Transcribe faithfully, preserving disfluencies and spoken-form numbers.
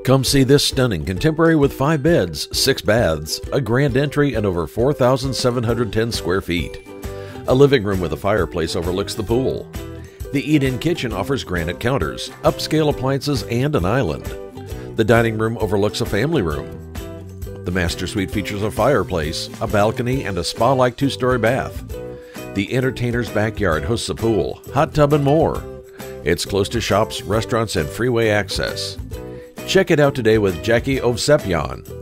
Come see this stunning contemporary with five beds, six baths, a grand entry, and over four thousand seven hundred ten square feet. A living room with a fireplace overlooks the pool. The eat-in kitchen offers granite counters, upscale appliances, and an island. The dining room overlooks a family room. The master suite features a fireplace, a balcony, and a spa-like two-story bath. The entertainer's backyard hosts a pool, hot tub, and more. It's close to shops, restaurants, and freeway access. Check it out today with Jackie Ovsepyan.